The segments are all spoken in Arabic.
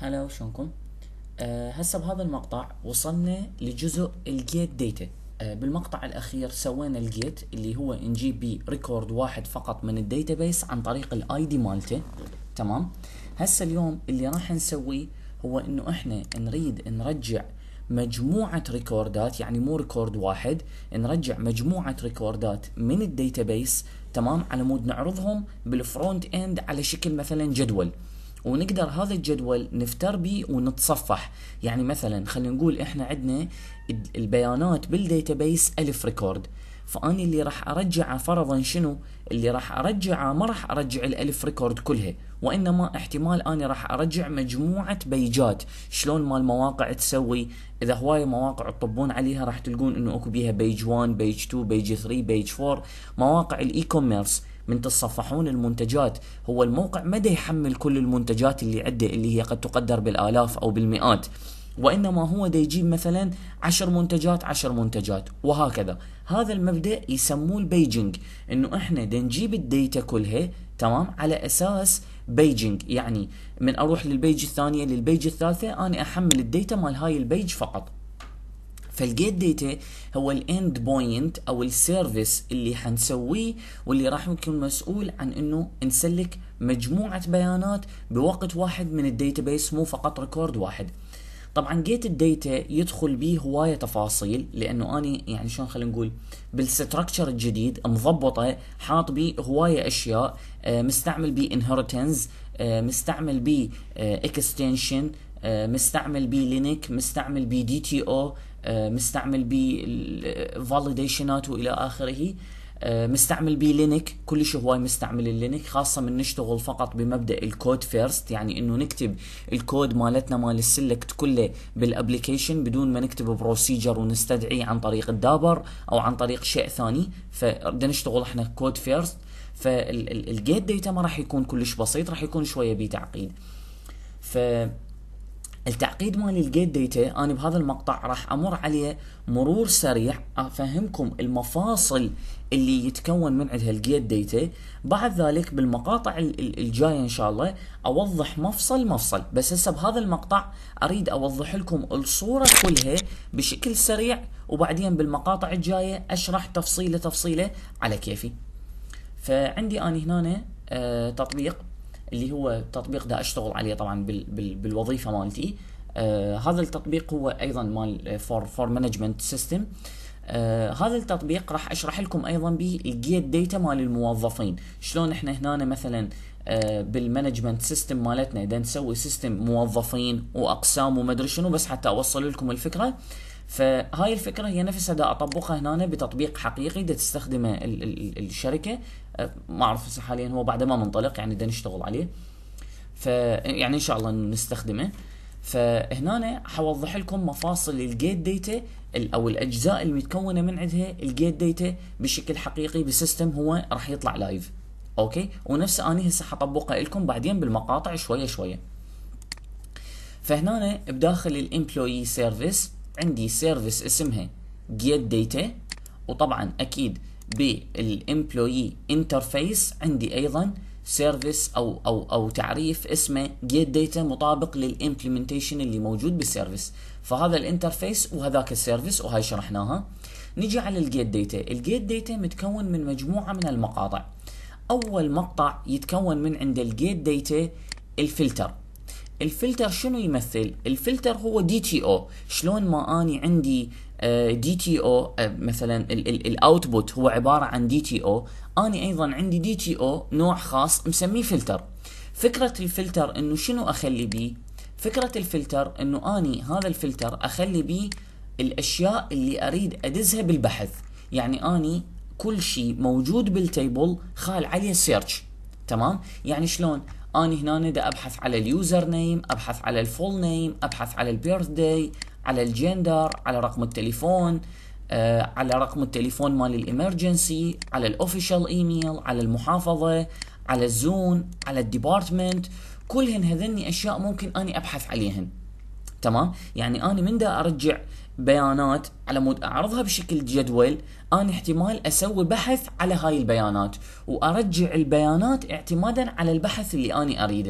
هلا وشلونكم؟ هسه بهذا المقطع وصلنا لجزء الجيت ديتا. بالمقطع الاخير سوينا الجيت اللي هو نجيب بيه ريكورد واحد فقط من الديتابيس عن طريق الاي دي مالته. تمام. هسه اليوم اللي راح نسويه هو انه احنا نريد نرجع مجموعة ريكوردات، يعني مو ريكورد واحد، نرجع مجموعة ريكوردات من الديتابيس. تمام، على مود نعرضهم بالفرونت اند على شكل مثلا جدول، ونقدر هذا الجدول نفتر بيه ونتصفح. يعني مثلا خلينا نقول احنا عندنا البيانات بالديتابيس 1000 ريكورد، فاني اللي راح ارجعه فرضا شنو اللي راح ارجعه، ما راح ارجع ال1000 ريكورد كلها، وانما احتمال اني راح ارجع مجموعة بيجات. شلون ما المواقع تسوي، اذا هواية مواقع تطبون عليها راح تلقون انه اكو بيها بيج 1 بيج 2 بيج 3 بيج 4. مواقع الاي كوميرس من تصفحون المنتجات، هو الموقع ما يحمل كل المنتجات اللي عنده اللي هي قد تقدر بالالاف او بالمئات، وانما هو يجيب مثلا 10 منتجات 10 منتجات وهكذا. هذا المبدأ يسموه البيجنج، انه احنا نجيب الديتا كلها تمام على اساس بيجنج. يعني من اروح للبيج الثانية للبيج الثالثة انا احمل الديتا مال هاي البيج فقط. فالجيت داتا هو الاند بوينت او السيرفيس اللي حنسويه، واللي راح يكون مسؤول عن انه نسلك مجموعة بيانات بوقت واحد من الداتابيس، مو فقط ريكورد واحد. طبعا جيت الداتا يدخل بيه هواية تفاصيل، لانه اني يعني شلون خلينا نقول بالستركتشر الجديد مضبطه، حاط بيه هواية اشياء، مستعمل بيه انهيرتنس، مستعمل بيه اكستنشن، مستعمل بيه لينك، مستعمل بيه دي تي او، مستعمل بيه فاليديشنات والى اخره، مستعمل بيه لينك. كلش هواي مستعمل اللينك، خاصة من نشتغل فقط بمبدأ الكود فيرست، يعني انه نكتب الكود مالتنا مال السلكت كله بالابليكيشن بدون ما نكتب بروسيجر ونستدعي عن طريق الدابر او عن طريق شيء ثاني، فبدنا نشتغل احنا كود فيرست. فالجيت داتا ما راح يكون كلش بسيط، راح يكون شوية بيه تعقيد. التعقيد مال الجيت داتا انا بهذا المقطع راح امر عليه مرور سريع، افهمكم المفاصل اللي يتكون من عندها الجيت داتا. بعد ذلك بالمقاطع الجايه ان شاء الله اوضح مفصل. بس هسه بهذا المقطع اريد اوضح لكم الصوره كلها بشكل سريع، وبعدين بالمقاطع الجايه اشرح تفصيله على كيفي. فعندي انا هنا تطبيق، اللي هو تطبيق دا اشتغل عليه طبعا بالوظيفه مالتي. هذا التطبيق هو ايضا مال فور مانجمنت سيستم. هذا التطبيق راح اشرح لكم ايضا به الجيت داتا مال الموظفين. شلون احنا هنا مثلا بالمانجمنت سيستم مالتنا اذا نسوي سيستم موظفين واقسام وما ادري شنو، بس حتى اوصل لكم الفكره. فهاي الفكره هي نفسها دا اطبقها هنا بتطبيق حقيقي دا تستخدمه الشركه. ما اعرف هسه حاليا هو بعد ما منطلق، يعني دا نشتغل عليه، يعني ان شاء الله نستخدمه. فهنا حوضح لكم مفاصل الجيت داتا او الاجزاء المتكونه من عندها الجيت داتا بشكل حقيقي بسيستم هو راح يطلع لايف. اوكي، ونفس اني هسه حطبقه لكم بعدين بالمقاطع شويه. فهنا بداخل الامبلوي سيرفيس عندي سيرفيس اسمها جيت داتا، وطبعا اكيد بالامبلوي انترفيس عندي ايضا سيرفيس او تعريف اسمه جيت داتا مطابق للامبلمنتيشن اللي موجود بالسيرفيس. فهذا الانترفيس وهذاك السيرفيس وهاي شرحناها. نيجي على الجيت داتا. الجيت داتا متكون من مجموعة من المقاطع. اول مقطع يتكون من عند الجيت داتا الفلتر. الفلتر شنو يمثل؟ الفلتر هو دي تي او. شلون ما اني عندي دي تي او مثلا الاوتبوت هو عباره عن دي تي او، اني ايضا عندي دي تي او نوع خاص مسميه فلتر. فكره الفلتر انه شنو اخلي بيه؟ فكره الفلتر انه اني هذا الفلتر اخلي بيه الاشياء اللي اريد ادزها بالبحث. يعني اني كل شيء موجود بالتيبل خال عليه سيرش. تمام، يعني شلون اني هنا دا ابحث على اليوزر نيم، ابحث على الفول نيم، ابحث على البيرث داي، على الجندر، على رقم التليفون، على رقم التليفون مال الامرجنسي، على الاوفيشال ايميل، على المحافظه، على الزون، على الديبارتمنت. كلهن هذني اشياء ممكن اني ابحث عليهن. تمام، يعني انا من دا ارجع بيانات على مود اعرضها بشكل جدول، انا احتمال اسوي بحث على هاي البيانات وارجع البيانات اعتمادا على البحث اللي انا اريده.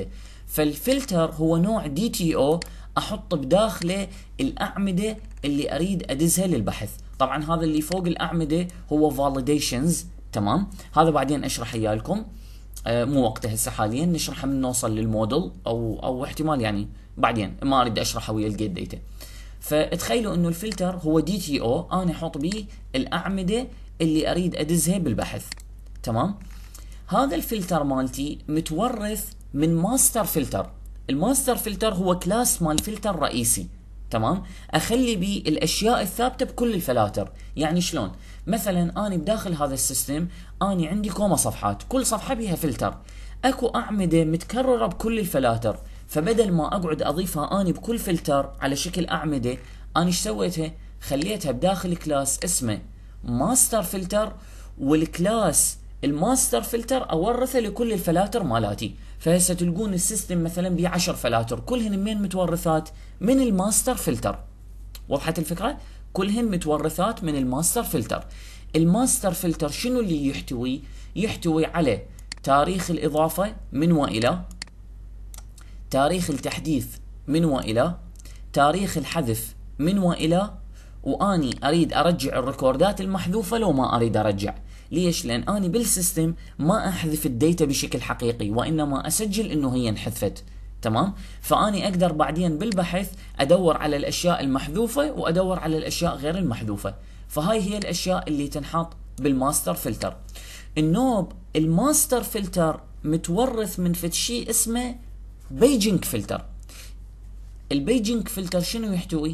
فالفلتر هو نوع دي تي او احط بداخله الاعمده اللي اريد ادزها للبحث. طبعا هذا اللي فوق الاعمده هو فاليديشنز، تمام؟ هذا بعدين اشرح اياه لكم، مو وقته هسه حاليا، نشرحه من نوصل للموديل او احتمال يعني بعدين، ما اريد اشرحه ويا الجيت داتا. فتخيلوا انه الفلتر هو دي تي او انا احط به الاعمده اللي اريد ادزها بالبحث، تمام؟ هذا الفلتر مالتي متورث من ماستر فلتر. الماستر فلتر هو كلاس مال فلتر رئيسي، تمام؟ اخلي بيه الاشياء الثابته بكل الفلاتر. يعني شلون؟ مثلا اني بداخل هذا السيستم اني عندي كوما صفحات، كل صفحه بيها فلتر، اكو اعمده متكرره بكل الفلاتر، فبدل ما اقعد اضيفها اني بكل فلتر على شكل اعمده، اني ايش سويتها؟ خليتها بداخل كلاس اسمه ماستر فلتر، والكلاس الماستر فلتر اورثه لكل الفلاتر مالاتي. فهسه تلقون السيستم مثلا ب 10 فلاتر، كلهن من متورثات من الماستر فلتر. وضحت الفكره؟ كلهن متورثات من الماستر فلتر. الماستر فلتر شنو اللي يحتوي؟ يحتوي على تاريخ الاضافه من والى، تاريخ التحديث من والى، تاريخ الحذف من والى، واني اريد ارجع الريكوردات المحذوفه لو ما اريد ارجع. ليش؟ لان اني بالسيستم ما احذف الديتا بشكل حقيقي، وانما اسجل انه هي انحذفت، تمام؟ فاني اقدر بعدين بالبحث ادور على الاشياء المحذوفه وادور على الاشياء غير المحذوفه. فهاي هي الاشياء اللي تنحط بالماستر فلتر. النوب الماستر فلتر متورث من فد شيء اسمه بيجنج فلتر. البيجنج فلتر شنو يحتوي؟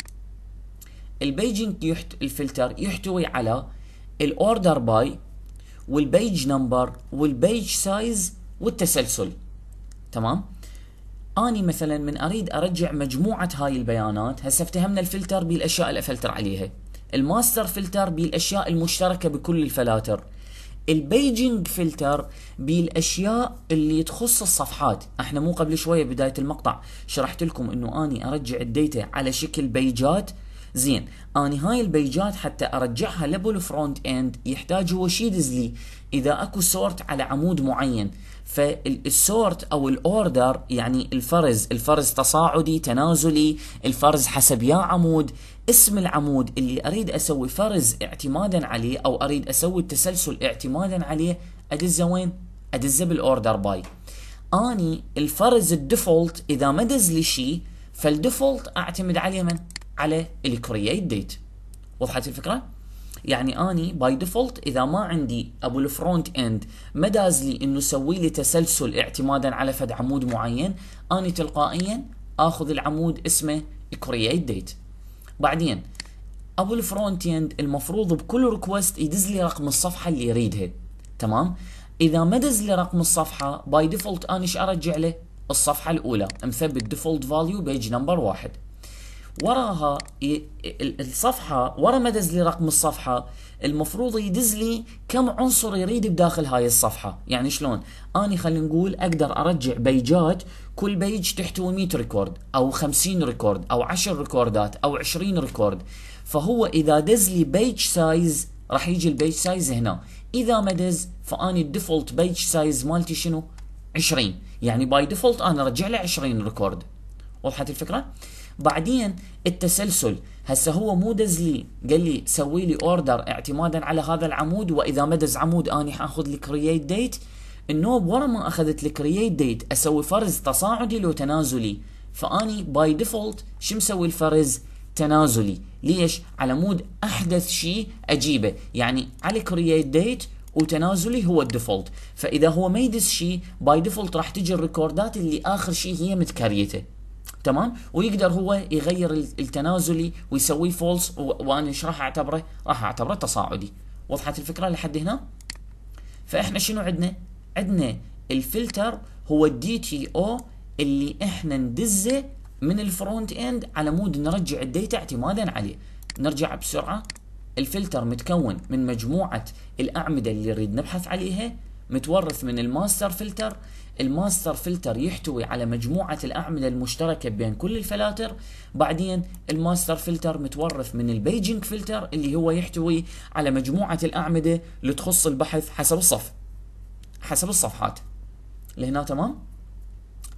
البيجنج الفلتر يحتوي على الاوردر باي والبيج نمبر والبيج سايز والتسلسل، تمام؟ اني مثلا من اريد ارجع مجموعه هاي البيانات، هسه افتهمنا الفلتر بالاشياء اللي افلتر عليها، الماستر فلتر بالاشياء المشتركه بكل الفلاتر، البيجنج فلتر بالاشياء اللي تخص الصفحات. احنا مو قبل شويه بدايه المقطع شرحت لكم انه اني ارجع الديتا على شكل بيجات؟ زين، اني هاي البيجات حتى ارجعها لبل فرونت اند يحتاج هو شي يدز لي اذا اكو سورت على عمود معين. فالسورت او الاوردر يعني الفرز تصاعدي تنازلي، الفرز حسب يا عمود، اسم العمود اللي اريد اسوي فرز اعتمادا عليه او اريد اسوي التسلسل اعتمادا عليه، ادزه وين؟ ادزه بالاوردر باي. اني الفرز الديفولت اذا ما دز لي شيء، فالديفولت اعتمد عليه من؟ على الكرييت ديت. وضحت الفكره؟ يعني اني باي ديفولت اذا ما عندي ابو الفرونت اند ما داز لي انه سوي لي تسلسل اعتمادا على فد عمود معين، اني تلقائيا اخذ العمود اسمه كرييت ديت. بعدين ابو الفرونت اند المفروض بكل ريكوست يدز لي رقم الصفحه اللي يريدها، تمام؟ اذا ما دز لي رقم الصفحه باي ديفولت اني ايش ارجع له؟ الصفحه الاولى، مثبت ديفولت فاليو بيج نمبر 1. وراها الصفحه ورا ما دز لي رقم الصفحه المفروض يدز لي كم عنصر يريد بداخل هاي الصفحه. يعني شلون؟ اني خلينا نقول اقدر ارجع بيجات كل بيج تحتوي 100 ريكورد او 50 ريكورد او 10 ريكوردات او 20 ريكورد. فهو اذا دز لي بيج سايز راح يجي البيج سايز هنا، اذا ما دز فاني الديفولت بيج سايز مالتي شنو؟ 20. يعني باي ديفولت انا ارجع له 20 ريكورد. وضحت الفكره؟ بعدين التسلسل، هسه هو مو دز لي قال لي سوي لي اوردر اعتمادا على هذا العمود، واذا ما دز عمود اني حاخذ الكرييت ديت. النوب ورا ما اخذت الكرييت ديت اسوي فرز تصاعدي لو تنازلي، فاني باي ديفولت شو مسوي الفرز؟ تنازلي. ليش؟ على مود احدث شيء اجيبه، يعني على كرييت ديت وتنازلي هو الديفولت. فاذا هو ما يدز شيء باي ديفولت راح تجي الريكوردات اللي اخر شيء هي متكريته، تمام؟ ويقدر هو يغير التنازلي ويسويه فولس، وانا ايش راح اعتبره؟ راح اعتبره تصاعدي. وضحت الفكره لحد هنا؟ فاحنا شنو عندنا؟ عندنا الفلتر هو الدي تي او اللي احنا ندزه من الفرونت اند على مود نرجع الديتا اعتمادا عليه. نرجع بسرعه. الفلتر متكون من مجموعه الاعمده اللي نريد نبحث عليها، متورث من الماستر فلتر. الماستر فلتر يحتوي على مجموعة الأعمدة المشتركة بين كل الفلاتر. بعدين الماستر فلتر متورث من البيجنج فلتر اللي هو يحتوي على مجموعة الأعمدة اللي تخص البحث حسب الصفحات. لهنا تمام؟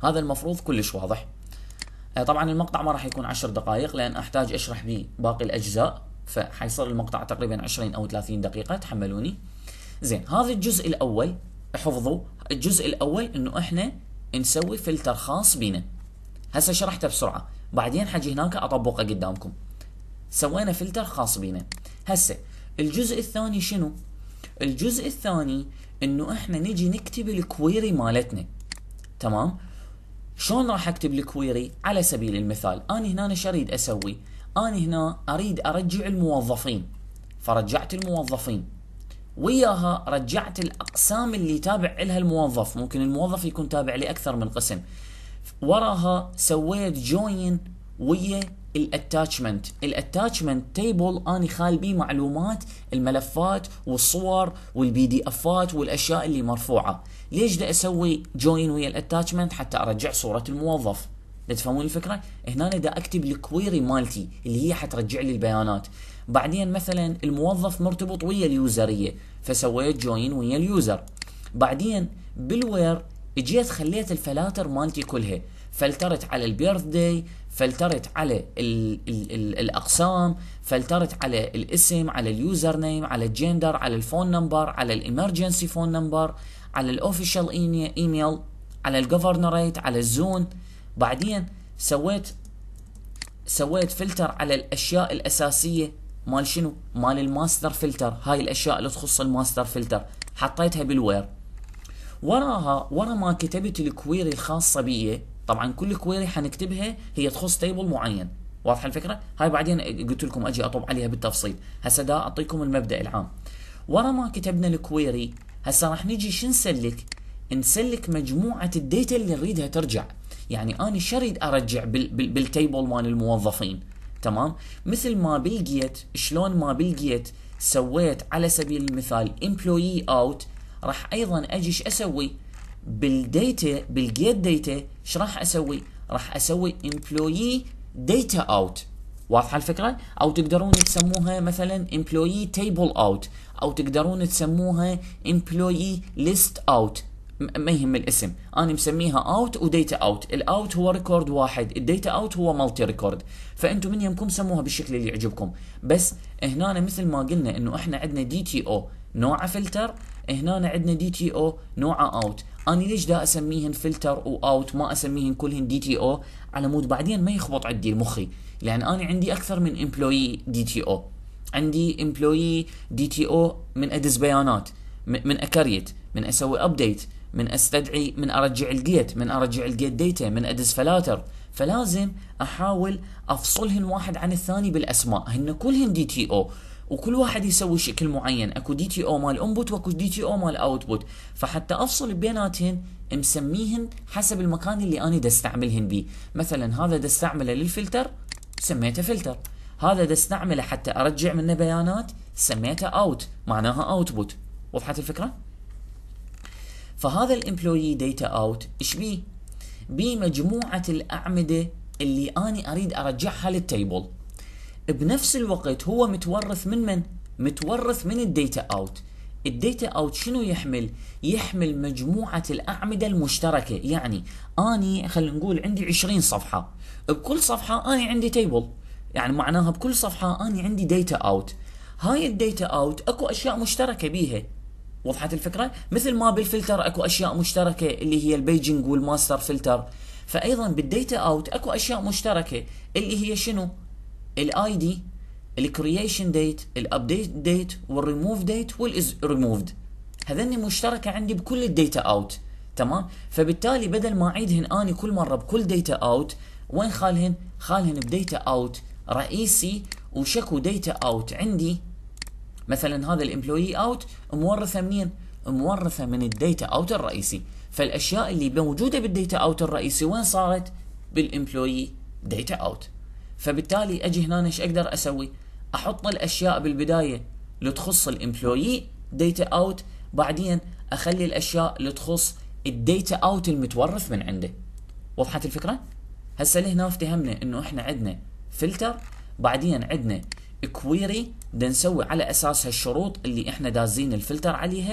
هذا المفروض كلش واضح. طبعا المقطع ما راح يكون 10 دقائق لان احتاج اشرح بيه باقي الاجزاء، فحيصير المقطع تقريبا 20 او 30 دقيقة، تحملوني. زين، هذا الجزء الاول، احفظوا الجزء الاول انه احنا نسوي فلتر خاص بينا. هسه شرحته بسرعة، بعدين حجي هناك اطبقه قدامكم. سوينا فلتر خاص بينا. هسه الجزء الثاني شنو؟ الجزء الثاني انه احنا نجي نكتب الكويري مالتنا. تمام؟ شلون راح اكتب الكويري؟ على سبيل المثال اني هنا ايش اريد اسوي؟ اني هنا اريد ارجع الموظفين، فرجعت الموظفين، وياها رجعت الاقسام اللي تابع لها الموظف، ممكن الموظف يكون تابع لاكثر من قسم. وراها سويت جوين ويا الاتاتشمنت تيبل، اني خال بيه معلومات الملفات والصور والبي دي افات والاشياء اللي مرفوعه. ليش دا اسوي جوين ويا الاتاتشمنت؟ حتى ارجع صوره الموظف. تفهمون الفكره؟ هنا دا اكتب الكويري مالتي اللي هي حترجع لي البيانات. بعدين مثلا الموظف مرتبط ويا اليوزريه، فسويت جوين ويا اليوزر. بعدين بالوير اجيت خليت الفلاتر مالتي كلها، فلترت على البيرث داي، فلترت على ال الاقسام، فلترت على الاسم، على اليوزر نيم، على الجندر، على الفون نمبر، على الامرجنسي فون نمبر، على الاوفيشال ايميل، على الجوفرنريت، على الزون. بعدين سويت فلتر على الاشياء الاساسيه مال شنو؟ مال الماستر فلتر. هاي الاشياء اللي تخص الماستر فلتر حطيتها بالوير. ورا ما كتبت الكويري الخاصه بي، طبعا كل كويري حنكتبها هي تخص تيبل معين. واضحه الفكره؟ هاي بعدين قلت لكم اجي اطب عليها بالتفصيل، هسه دا اعطيكم المبدا العام. ورا ما كتبنا الكويري، هسه راح نجي شو نسلك مجموعه الداتا اللي نريدها ترجع. يعني انا شريد ارجع بالتيبل مال الموظفين. تمام؟ مثل ما بالجيت، شلون ما بالجيت سويت على سبيل المثال امبلوي اوت، راح ايضا اجيش اسوي بالديتا، بالجيت ديتا. ايش راح اسوي؟ راح اسوي امبلوي ديتا اوت. واضحه الفكره؟ او تقدرون تسموها مثلا امبلوي تيبل اوت، او تقدرون تسموها امبلوي ليست اوت، ما يهم الاسم. انا مسميها اوت وديتا اوت. الاوت هو ريكورد واحد، الديتا اوت هو مالتي ريكورد، فانتم من يمكم سموها بالشكل اللي يعجبكم. بس هنا مثل ما قلنا انه احنا عندنا دي تي او نوعه فلتر، هنا عندنا دي تي او نوعه اوت. انا ليش دا اسميهن فلتر واوت ما اسميهن كلهن دي تي او؟ على مود بعدين ما يخبط عندي مخي، لان انا عندي اكثر من امبلوي دي تي او. عندي امبلوي دي تي او من ادز بيانات، من اكريت، من اسوي ابديت، من استدعي، من ارجع الجيت ديتا، من ادز فلاتر. فلازم احاول افصلهن واحد عن الثاني بالاسماء. هن كلهن دي تي او، وكل واحد يسوي شكل معين. اكو دي تي او مال انبوت واكو دي تي او مال اوتبوت، فحتى افصل بيناتهن مسميهن حسب المكان اللي انا دا استعملهن بيه. مثلا هذا دا استعمله للفلتر سميته فلتر، هذا دا استعمله حتى ارجع منه بيانات سميته اوت، معناها اوتبوت. وضحت الفكره؟ فهذا الامبلوي ديتا اوت ايش بيه؟ بمجموعه الاعمده اللي اني اريد ارجعها للتيبل. بنفس الوقت هو متورث من متورث من الديتا اوت. الديتا اوت شنو يحمل مجموعه الاعمده المشتركه. يعني اني خلينا نقول عندي 20 صفحه، بكل صفحه اني عندي تيبل، يعني معناها بكل صفحه اني عندي ديتا اوت. هاي الديتا اوت اكو اشياء مشتركه بيها. وضحت الفكره؟ مثل ما بالفلتر اكو اشياء مشتركه اللي هي البيجنج والماستر فلتر، فايضا بالديتا اوت اكو اشياء مشتركه اللي هي شنو؟ الاي دي، الكرييشن ديت، الابديت ديت، والريموف ديت، والاز ريموفد. هذني مشتركه عندي بكل الديتا اوت. تمام؟ فبالتالي بدل ما اعيدهن اني كل مره بكل ديتا اوت، وين خالهن بديتا اوت رئيسي. وشكو ديتا اوت عندي مثلا هذا الامبلوي اوت مورثه منين؟ مورثه من الديتا اوت الرئيسي. فالاشياء اللي موجوده بالديتا اوت الرئيسي وين صارت؟ بالامبلوي ديتا اوت. فبالتالي اجي هنا ايش اقدر اسوي؟ احط الاشياء بالبدايه اللي تخص الامبلوي ديتا اوت، بعدين اخلي الاشياء اللي تخص الديتا اوت المتورث من عنده. وضحت الفكره؟ هسه لهنا افتهمنا انه احنا عندنا فلتر، بعدين عندنا كويري بدنا نسوي على اساسها الشروط اللي احنا دازين الفلتر عليها،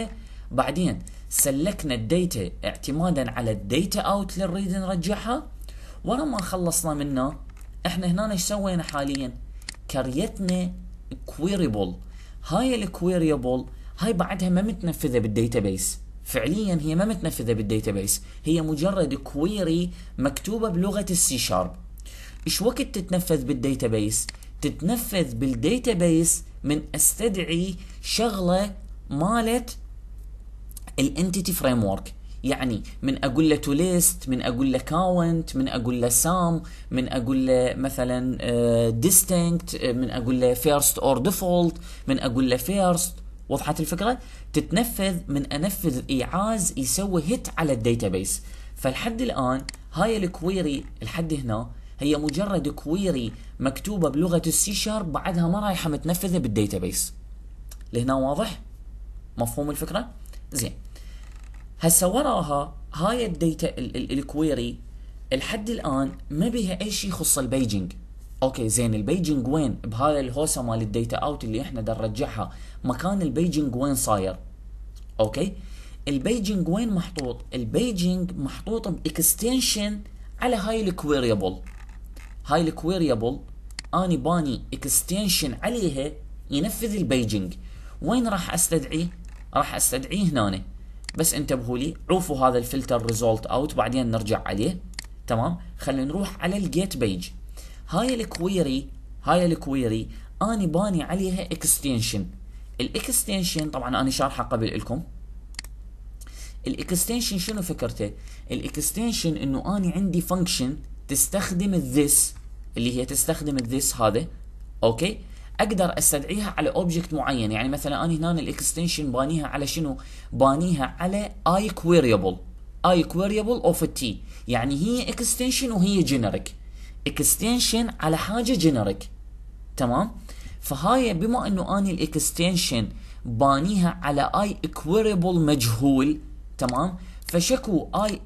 بعدين سلكنا الديتا اعتمادا على الديتا اوت اللي نريد نرجعها. ورا ما خلصنا منه احنا هنا ايش سوينا حاليا؟ كريتنا كويريبل. هاي الكويريبل هاي بعدها ما متنفذه بالديتابيس، فعليا هي ما متنفذه بالديتابيس، هي مجرد كويري مكتوبه بلغه السي شارب. ايش وقت تتنفذ بالديتابيس؟ تتنفذ بالديتابيس من استدعي شغله مالت الانتيتي فريم ورك، يعني من اقول له تو ليست، من اقول له كاونت، من اقول له سام، من اقول له مثلا ديستنكت، من اقول له فيرست اور ديفولت، من اقول له فيرست. وضحت الفكره؟ تتنفذ من انفذ ايعاز يسوي هيت على الديتابيس. فالحد الان هاي الكويري الحد هنا هي مجرد كويري مكتوبه بلغه السي شارب، بعدها ما رايحه متنفذه بالديتابيس. لهنا واضح؟ مفهوم الفكره؟ زين. هسه وراها هاي الديتا الكويري الحد الان ما بيها اي شيء يخص البيجنج. اوكي زين، البيجنج وين؟ بهاي الهوسه مال الديتا اوت اللي احنا نرجعها، مكان البيجنج وين صاير؟ اوكي، البيجنج وين محطوط؟ البيجنج محطوط باكستنشن على هاي الكويريبل. هاي الكويريبل اني باني اكستنشن عليها ينفذ البيجنج. وين راح استدعيه؟ راح استدعيه هنا. بس انتبهوا لي، عوفوا هذا الفلتر ريزولت اوت بعدين نرجع عليه. تمام، خلينا نروح على الجيت بيج. هاي الكويري اني باني عليها اكستنشن. الاكستنشن طبعا انا شارحه قبل لكم. الاكستنشن شنو فكرته؟ الاكستنشن انه اني عندي فانكشن تستخدم الذس، اللي هي تستخدم الذس هذا. اوكي، اقدر استدعيها على اوبجكت معين. يعني مثلا انا هنا الاكستنشن بانيها على شنو؟ بانيها على اي كويريبل اوف التي، يعني هي اكستنشن وهي جينيريك. اكستنشن على حاجه جينيريك. تمام، فهاي بما انه اني الاكستنشن بانيها على اي كويريبل مجهول، تمام، فشكو اي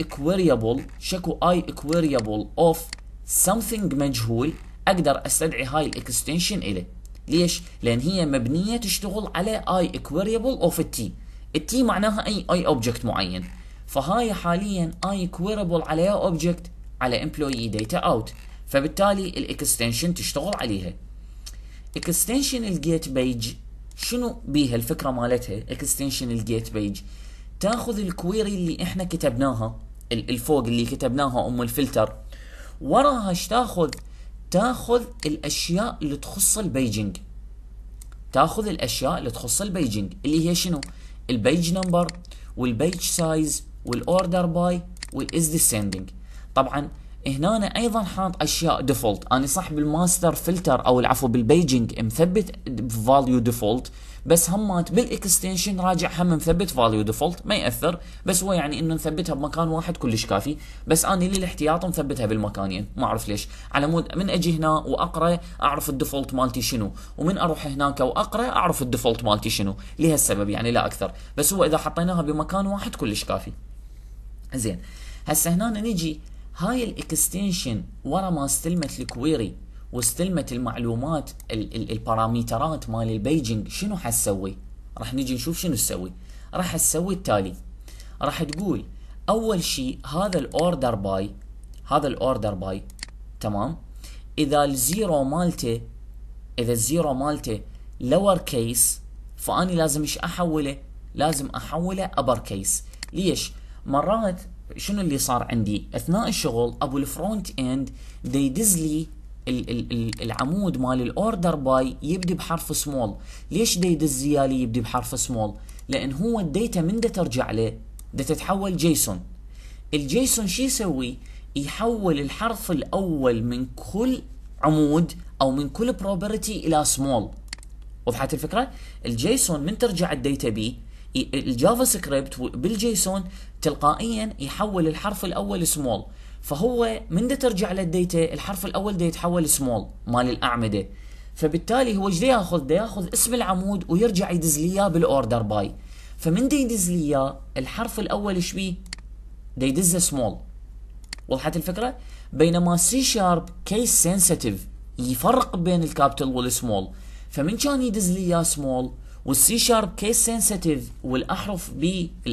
كويريبل اوف something مجهول، اقدر استدعي هاي الاكستنشن اليه. ليش؟ لان هي مبنيه تشتغل على اي كويريبل اوف التي. التي معناها اي اوبجكت معين، فهاي حاليا اي كويريبل على اوبجكت على امبلوي داتا اوت، فبالتالي الاكستنشن تشتغل عليها. اكستنشن الجيت بيج شنو بيها الفكره مالتها؟ اكستنشن الجيت بيج تاخذ الكويري اللي احنا كتبناها الفوق اللي كتبناها الفلتر، وراها ايش تاخذ الاشياء اللي تخص البيجنج. اللي هي شنو؟ البيج نمبر والبيج سايز والاوردر باي والاز ديسندنج. طبعا هنا أنا ايضا حاط اشياء ديفولت. انا صح بالماستر فلتر او العفو بالبيجنج مثبت فاليو ديفولت، بس همات بالاكستنشن راجع هم مثبت فاليو ديفولت، ما ياثر، بس هو يعني انه نثبتها بمكان واحد كلش كافي. بس انا للاحتياط مثبتها بالمكانين، ما اعرف ليش، على مود من اجي هنا واقرا اعرف الديفولت مالتي شنو، ومن اروح هناك واقرا اعرف الديفولت مالتي شنو، لهالسبب يعني لا اكثر. بس هو اذا حطيناها بمكان واحد كلش كافي. زين، هسه هنا نجي هاي الاكستنشن ورا ما استلمت الكويري واستلمت المعلومات الباراميترات مال البيجنج، شنو حتسوي؟ راح نجي نشوف شنو تسوي. راح تسوي التالي، راح تقول اول شيء هذا الاوردر باي، تمام، اذا الزيرو مالته لور كيس، فاني لازم ايش احوله؟ لازم احوله ابر كيس. ليش؟ مرات شنو اللي صار عندي اثناء الشغل؟ ابو الفرونت اند دي يدز لي العمود مال الاوردر باي يبدي بحرف سمول. ليش دي يدز لي يبدي بحرف سمول؟ لان هو الداتا من دا ترجع له دا تتحول جيسون. الجيسون شي يسوي؟ يحول الحرف الاول من كل عمود او من كل بروبرتي الى سمول. وضحت الفكره؟ الجيسون من ترجع الداتا بي، الجافا سكريبت بالجيسون تلقائيا يحول الحرف الاول سمول، فهو من دا ترجع للديتا الحرف الاول دا يتحول سمول مال الاعمده، فبالتالي هو ايش دا ياخذ؟ دا ياخذ اسم العمود ويرجع يدز لي اياه بالاوردر باي. فمن دا يدز لي اياه الحرف الاول ايش بيه؟ دا يدزه سمول. وضحت الفكره؟ بينما سي شارب كيس سنسيتيف يفرق بين الكابيتال والسمول، فمن كان يدز لي اياه سمول والسي شارب كيس سنسيتيف، والاحرف ب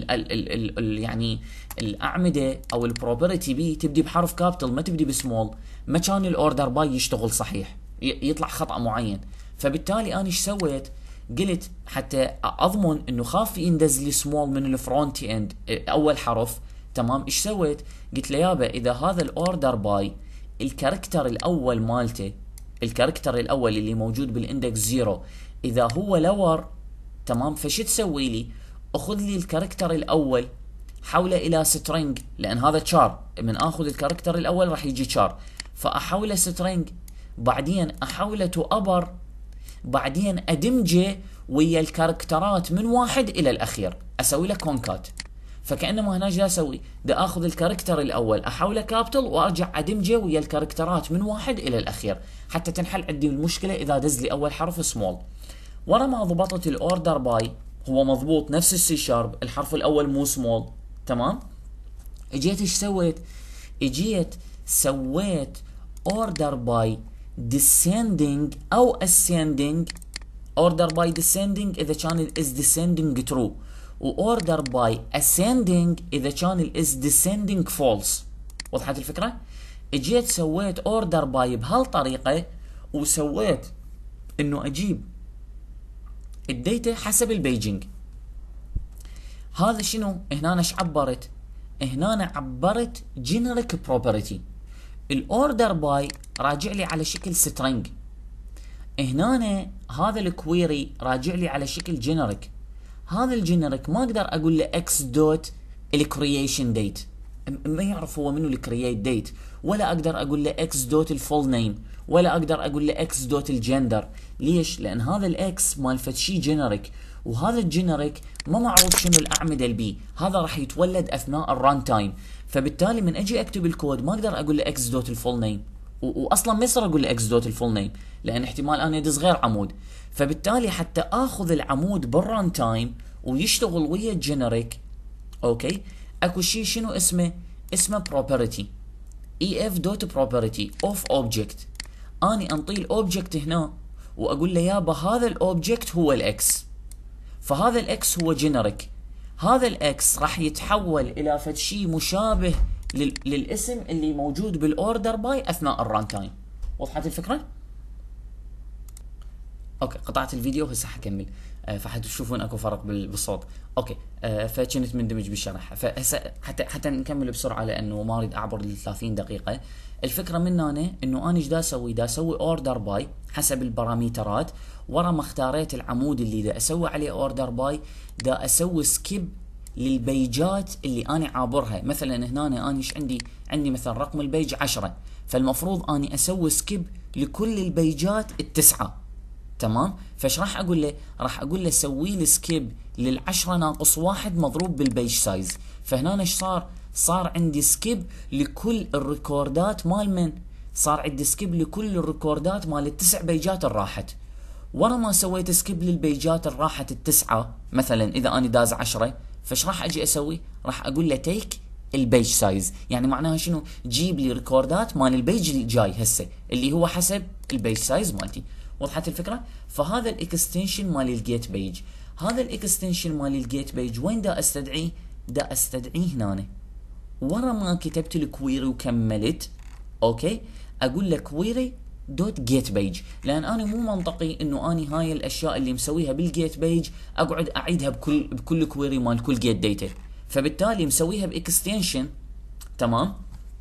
يعني الاعمده او البروبرتي بي تبدي بحرف كابيتال ما تبدي بسمول، ما كان الاوردر باي يشتغل صحيح، يطلع خطا معين. فبالتالي انا ايش سويت؟ قلت حتى اضمن انه خاف يندز لي سمول من الفرونت اند اول حرف، تمام، ايش سويت؟ قلت له يابا اذا هذا الاوردر باي الكاركتر الاول مالته، الكاركتر الاول اللي موجود بالاندكس 0 اذا هو لور، تمام، فشو تسوي لي؟ اخذ لي الكاركتر الاول حوله الى سترينج، لان هذا تشار، من اخذ الكاركتر الاول راح يجي تشار، فاحوله سترينج، بعدين احوله تو ابر، بعدين ادمجه ويا الكاركترات من واحد الى الاخير، اسوي له كونكات. فكانما هنا جا اسوي دا اخذ الكاركتر الاول احوله كابيتال وارجع ادمجه ويا الكاركترات من واحد الى الاخير، حتى تنحل عندي المشكله اذا دز لي اول حرف سمول. ورا ما ضبطت الاوردر باي هو مضبوط نفس السي شارب، الحرف الاول مو سمول، تمام. اجيت ايش سويت؟ اجيت سويت اوردر باي descending او ascending. order by descending اذا كان ال is descending true، و order by ascending اذا كان ال is descending false. وضحت الفكره؟ اجيت سويت order by بهالطريقه، وسويت انه اجيب الديتا حسب البيجنج. هذا شنو؟ هنا ايش عبرت؟ هنا عبرت generic property. الاوردر باي راجع لي على شكل سترينج، هنا هذا الكويري راجع لي على شكل جينيريك. هذا الجينيريك ما اقدر اقول له اكس دوت الكرييشن ديت، ما يعرف هو منو الكرييت ديت، ولا اقدر اقول له اكس دوت الفول نيم، ولا اقدر اقول له اكس دوت الجندر. ليش؟ لان هذا الاكس مال فتشي جينيريك، وهذا الجينيريك ما معروف شنو الاعمده البي، هذا راح يتولد اثناء الران تايم. فبالتالي من اجي اكتب الكود ما اقدر اقول له اكس دوت الفول نيم، واصلا ما يصير اقول له اكس دوت الفول نيم، لان احتمال انا ادز غير عمود. فبالتالي حتى اخذ العمود بالران تايم ويشتغل ويا الجينيريك، اوكي، اكو شيء شنو اسمه؟ اسمه بروبرتي، اي اف دوت بروبرتي اوف اوبجكت. اني انطي الاوبجكت هنا واقول له يابا هذا الاوبجكت هو الاكس، فهذا الاكس هو جينيريك، هذا الاكس راح يتحول الى فد شيء مشابه للاسم اللي موجود بالاوردر باي اثناء الران تايم. وضحت الفكره؟ اوكي، قطعت الفيديو هسه حكمل، فحتشوفون اكو فرق بالصوت. اوكي، فكنت مندمج بالشرح، فهسه حتى نكمل بسرعه لانه ما اريد اعبر ال 30 دقيقه. الفكره من هنا انه انا ايش دا اسوي؟ دا اسوي اوردر باي حسب الباراميترات. ورا ما اختاريت العمود اللي دا اسوي عليه اوردر باي، دا اسوي سكيب للبيجات اللي انا عابرها. مثلا هنا انا ايش عندي مثلا رقم البيج 10، فالمفروض اني اسوي سكيب لكل البيجات التسعه، تمام. فايش راح اقول له؟ راح اقول له سوي لي سكيب لل10 ناقص 1 مضروب بالبيج سايز. فهنا ايش صار عندي سكيب لكل الريكوردات مال من؟ صار عندي سكيب لكل الريكوردات مال التسع بيجات اللي راحت. ورا ما سويت سكيب للبيجات اللي راحت التسعه، مثلا اذا انا داز 10، فايش راح اجي اسوي؟ راح اقول له تيك البيج سايز، يعني معناها شنو؟ جيب لي ريكوردات مال البيج اللي جاي هسه اللي هو حسب البيج سايز مالتي. وضحت الفكره؟ فهذا الاكستنشن مال الجيت بيج. هذا الاكستنشن مال الجيت بيج وين دا استدعيه؟ دا استدعيه هنا. ورا ما كتبت الكويري وكملت، اوكي، اقول له كويري دوت جيت بيج، لان انا مو منطقي انه اني هاي الاشياء اللي مسويها بالجيت بيج اقعد اعيدها بكل كويري مال كل جيت داتا، فبالتالي مسويها باكستنشن، تمام.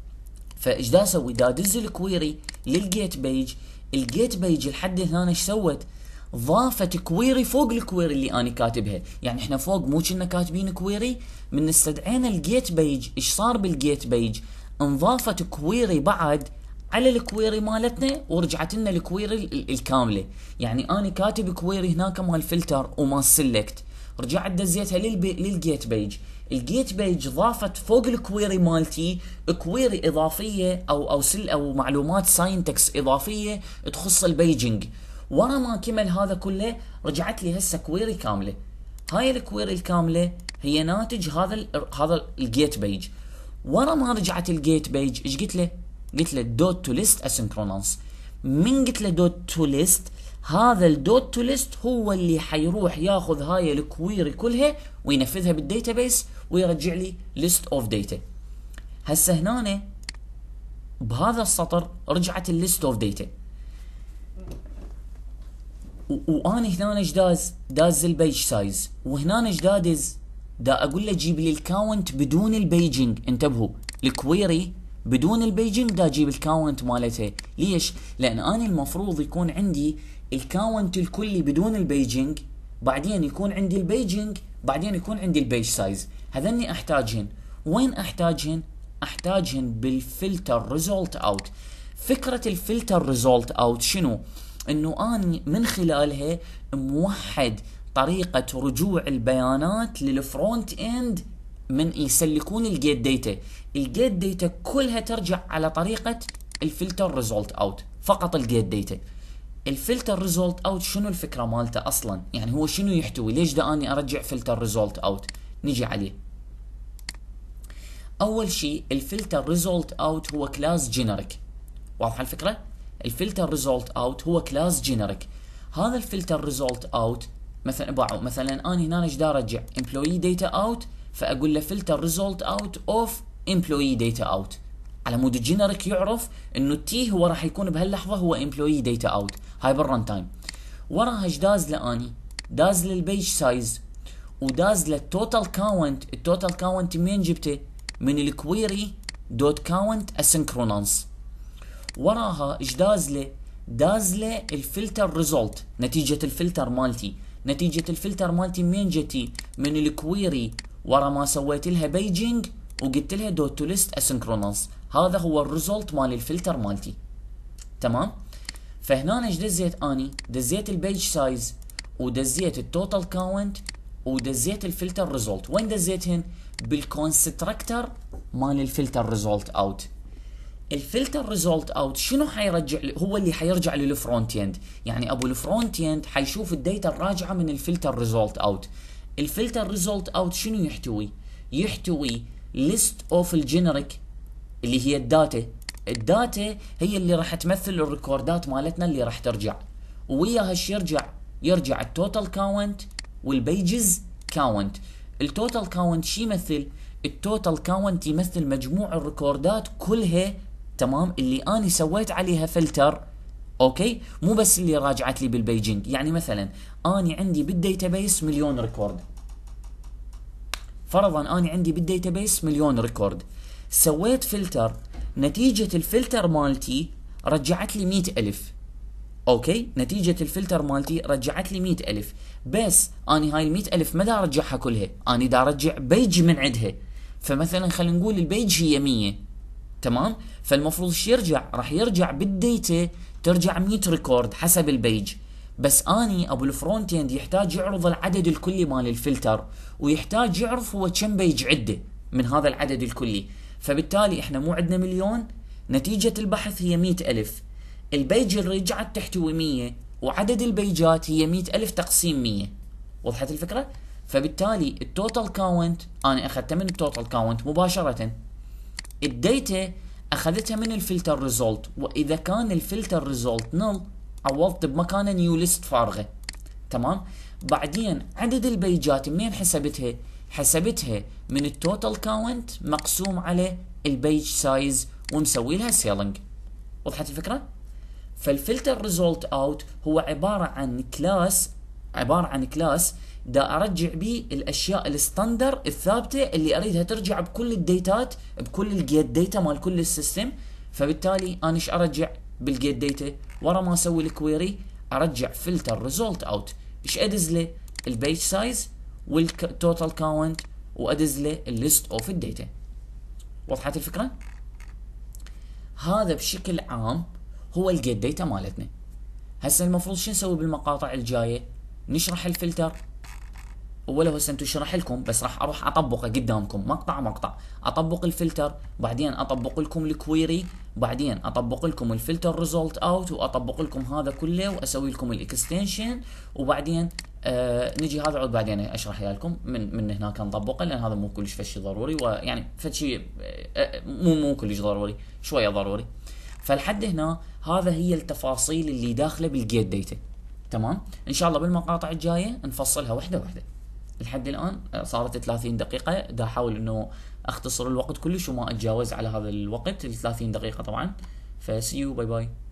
فايش دا اسوي؟ دا ادز الكويري للجيت بيج. الجيت بيج لحد هنا ايش سوت؟ ضافت كويري فوق الكويري اللي انا كاتبها. يعني احنا فوق مو كنا كاتبين كويري، من استدعينا الجيت بيج ايش صار بالجيت بيج؟ انضافت كويري بعد على الكويري مالتنا، ورجعت لنا الكويري الكامله. يعني انا كاتب كويري هناك مال فلتر ومال سيلكت، رجعت دزيتها للجيت بيج. الجيت بيج ضافت فوق الكويري مالتي كويري اضافيه او معلومات ساينتكس اضافيه تخص البيجنج. ورا ما كمل هذا كله رجعت لي هسه كويري كامله. هاي الكويري الكامله هي ناتج هذا الجيت بيج. ورا ما رجعت الجيت بيج ايش قلت له؟ قلت له دوت تو ليست اسynchronous. من قلت له دوت تو ليست، هذا الدوت تو ليست هو اللي حيروح ياخذ هاي الكويري كلها وينفذها بالديتابيس ويرجع لي ليست اوف داتا. هسه هنا بهذا السطر رجعت الليست اوف داتا، واني هنا ايش داز البيج سايز، وهنا ايش دا اقول له جيب لي الكاونت بدون البيجنج. انتبهوا، الكويري بدون البيجنج دا اجيب الكاونت مالتها. ليش؟ لان اني المفروض يكون عندي الكاونت الكلي بدون البيجنج، بعدين يكون عندي البيجنج، بعدين يكون عندي البيج سايز. هذني احتاجهن. وين احتاجهن؟ احتاجهن بالفلتر ريزولت اوت. فكرة الفلتر ريزولت اوت شنو؟ انه اني من خلالها موحد طريقة رجوع البيانات للفرونت اند من يسلكون الجيت داتا. الجيت داتا كلها ترجع على طريقة الفلتر ريزولت اوت، فقط الجيت داتا. الفلتر ريزولت اوت شنو الفكرة مالته اصلا؟ يعني هو شنو يحتوي؟ ليش دا اني ارجع فلتر ريزولت اوت؟ نجي عليه. اول شيء الفلتر ريزولت اوت هو كلاس جينيريك. واضحة الفكرة؟ الفلتر ريزولت اوت هو كلاس جينيريك. هذا الفلتر ريزولت اوت مثلا اني هنا ايش دا ارجع؟ امبلوي داتا اوت، فاقول له فلتر ريزولت اوت اوف امبلوي داتا اوت، على مود الجينيريك يعرف انه التي هو راح يكون بهاللحظه هو امبلوي داتا اوت. هاي بالرن تايم. وراها ايش داز لاني؟ داز للبيج سايز، وداز للتوتال كاونت. التوتال كاونت منين جبته؟ من الكويري دوت كاونت اسynchronous. وراها ايش داز له؟ داز له الفلتر ريزولت، نتيجة الفلتر مالتي. نتيجة الفلتر مالتي منين جتي؟ من الكويري ورا ما سويت لها بيجنج وقلت لها دوت تو ليست اسynchronous. هذا هو الريزولت مال الفلتر مالتي. تمام؟ فهنا ايش دزيت اني؟ دزيت البيج سايز، ودزيت التوتال كاونت، ودزيت الفلتر ريزولت. وين دزيتهن؟ بالكونستراكتر مال الفلتر ريزولت اوت. الفلتر ريزولت اوت شنو حيرجع؟ هو اللي حيرجع للفرونت اند. يعني ابو الفرونت اند حيشوف الداتا الراجعه من الفلتر ريزولت اوت. الفلتر ريزولت اوت شنو يحتوي؟ يحتوي ليست اوف الجينيريك اللي هي الداتا. الداتا هي اللي راح تمثل الريكوردات مالتنا اللي راح ترجع، وياها ايش يرجع التوتال كاونت والبيجز كاونت. التوتال كاونت شي يمثل؟ التوتال كاونت يمثل مجموع الريكوردات كلها، تمام، اللي اني سويت عليها فلتر. اوكي، مو بس اللي راجعت لي بالبيجنج. يعني مثلا اني عندي بالديتابيس مليون ريكورد، فرضا اني عندي بالديتابيس مليون ريكورد، سويت فلتر، نتيجة الفلتر مالتي رجعت لي 100,000. اوكي، نتيجة الفلتر مالتي رجعت لي 100,000، بس اني هاي 100,000 ما دا ارجعها كلها، اني دا ارجع بيج من عندها. فمثلا خلينا نقول البيج هي 100، تمام، فالمفروض شو يرجع؟ راح يرجع بالديتا ترجع 100 ريكورد حسب البيج. بس اني ابو الفرونت اند يحتاج يعرض العدد الكلي مال الفلتر، ويحتاج يعرف هو كم بيج عده من هذا العدد الكلي. فبالتالي احنا مو عندنا مليون، نتيجة البحث هي 100,000. البيج اللي رجعت تحتوي 100، وعدد البيجات هي 100,000 تقسيم 100. وضحت الفكرة؟ فبالتالي التوتال كاونت انا اخذتها من التوتال كاونت مباشرة. الداتا اخذتها من الفلتر ريزولت، واذا كان الفلتر ريزولت نل عوضت بمكانه نيو ليست فارغة. تمام؟ بعدين عدد البيجات منين حسبتها؟ حسبتها من التوتال كاونت مقسوم على البيج سايز ومسوي لها سيلينج. وضحت الفكرة؟ فالفلتر ريزولت اوت هو عبارة عن كلاس دا ارجع بيه الاشياء الستاندر الثابتة اللي اريدها ترجع بكل الديتات، بكل الجيت داتا مال كل السيستم. فبالتالي انا ايش ارجع بالجيت داتا؟ ورا ما اسوي الكويري ارجع فلتر ريزولت اوت. ايش ادز له؟ البيج سايز والتوتال كاونت، وادز له الليست اوف الداتا. وضحت الفكرة؟ هذا بشكل عام هو الجيت داتا مالتنا. هسه المفروض شو نسوي بالمقاطع الجايه؟ نشرح الفلتر، ولا هسه انتم شرح لكم، بس راح اروح اطبقه قدامكم مقطع اطبق الفلتر، بعدين اطبق لكم الكويري، بعدين اطبق لكم الفلتر ريزولت اوت، واطبق لكم هذا كله، واسوي لكم الاكستنشن، وبعدين نجي هذا عود بعدين اشرح لكم من هناك نطبقه، لان هذا مو كلش فشي ضروري، ويعني فشي مو كلش ضروري، شويه ضروري. فلحد هنا هذا هي التفاصيل اللي داخله بالجيت داتا. تمام. ان شاء الله بالمقاطع الجايه نفصلها واحده واحده. لحد الان صارت 30 دقيقه، دا احاول انه اختصر الوقت كلش وما اتجاوز على هذا الوقت ال 30 دقيقه طبعا. فسيو، باي باي.